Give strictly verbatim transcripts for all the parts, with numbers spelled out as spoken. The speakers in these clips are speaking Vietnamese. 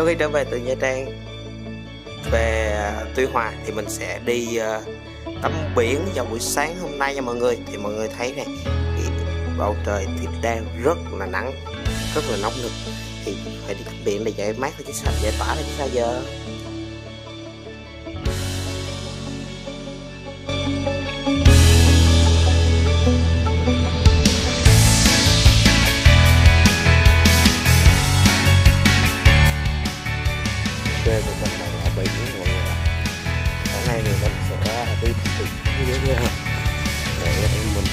Sau khi trở về từ Nha Trang về Tuy Hòa thì mình sẽ đi uh, tắm biển vào buổi sáng hôm nay nha mọi người. Thì mọi người thấy này, thì bầu trời thì đang rất là nắng, rất là nóng nực, thì phải đi tắm biển để giải mát chứ sao, giải tỏa chứ sao giờ. Quê của mình là ở biển mọi người ạ. Hôm nay thì mình sẽ đi tắm biển với nha. Để mình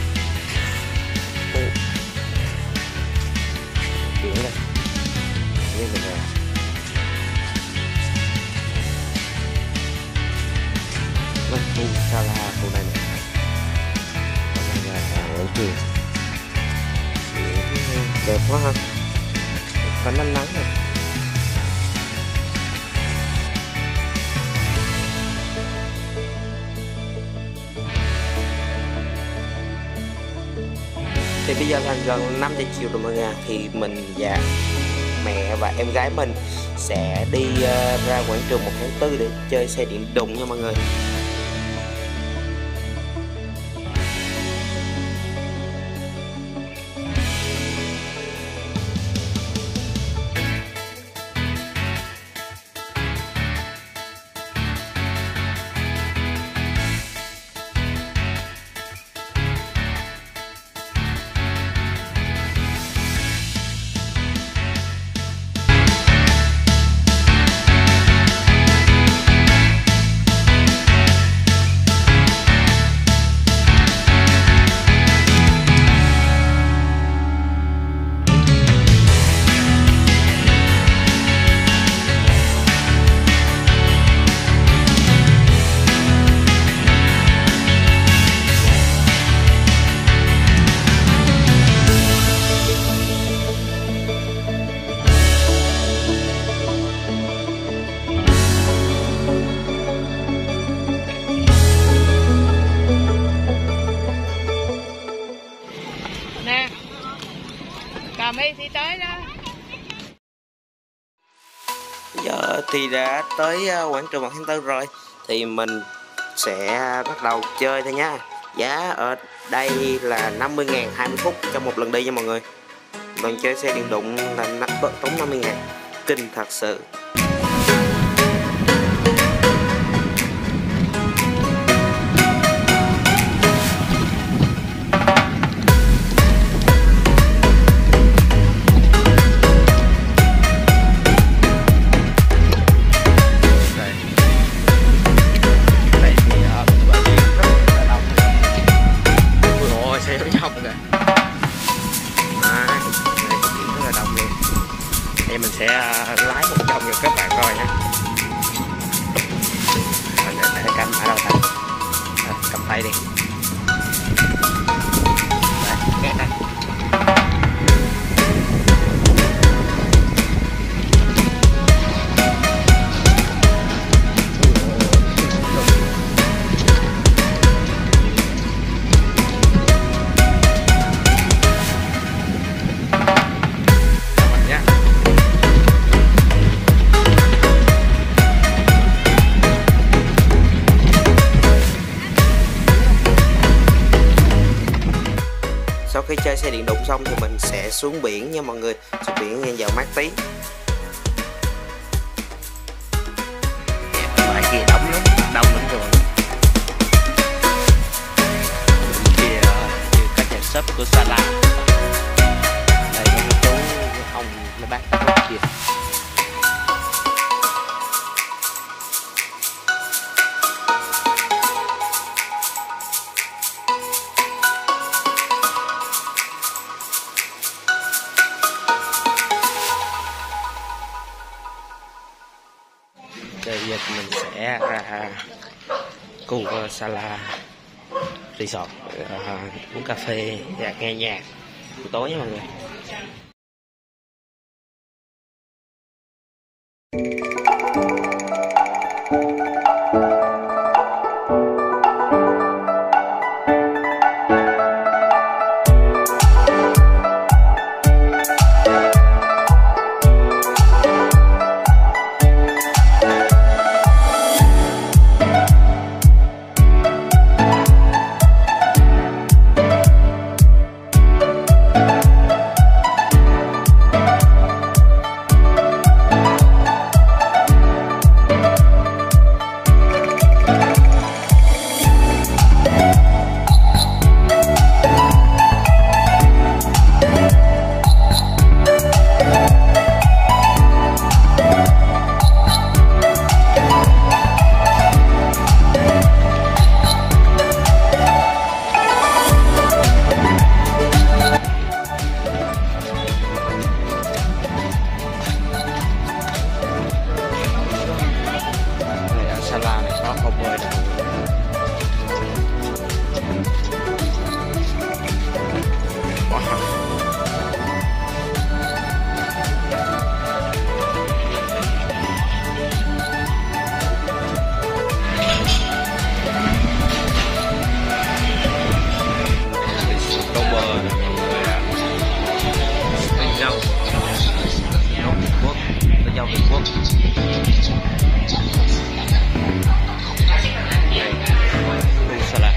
biển đây như mình nè, nó khu Sala khu này nè, đây là quảng trường biển đẹp quá ha, có nắng nắng này. Thì bây giờ là gần năm giờ chiều rồi mọi người. Thì mình và mẹ và em gái mình sẽ đi uh, ra quảng trường một tháng tư để chơi xe điện đụng nha mọi người. Mỹ thì tới đó. Giờ thì đã tới quảng trường một tháng tư rồi, thì mình sẽ bắt đầu chơi thôi nha. Giá ở đây là năm mươi ngàn hai mươi phút trong một lần đi nha mọi người. Lần chơi xe điện đụng là tốn năm mươi ngàn, kinh thật sự. Thì mình sẽ lái một vòng cho các bạn coi nhé. Để, để cầm ở đâu ta? À, cầm tay đi. Đấy, ghét đây. Sau khi chơi xe điện đụng xong thì mình sẽ xuống biển nha mọi người. Xuống biển nghe vào mát tí. Bãi kia đông lắm, đông lắm rồi. Bên kia như các nhà shop của Sala. Đây mấy chú ông nó bán tóc kia. Bây giờ mình sẽ ra khu Sala Resort uh, uống cà phê và nghe nhạc buổi tối nha mọi người. dâu Việt Quốc. Đây, đu salad.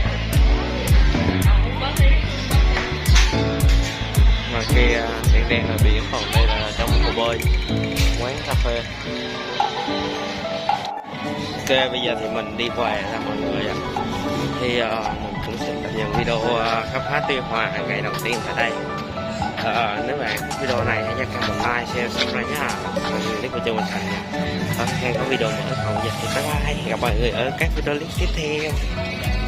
Ngoài kia đèn đèn là biển, còn đây là trong hồ bơi, quán cà phê. Ok, bây giờ thì mình đi về ra mọi người ạ. Thì uh, mình cũng sẽ cập nhật video uh, khám phá Tuy Hòa ngày đầu tiên tại đây. Uh, nếu bạn thích video này hãy nhớ comment, like, share, subscribe nha. Mọi người click vào chuông hoàn thành nha. Hẹn có video mới, còn giờ thì bye bye. Hẹn gặp mọi người ở các video clip tiếp theo.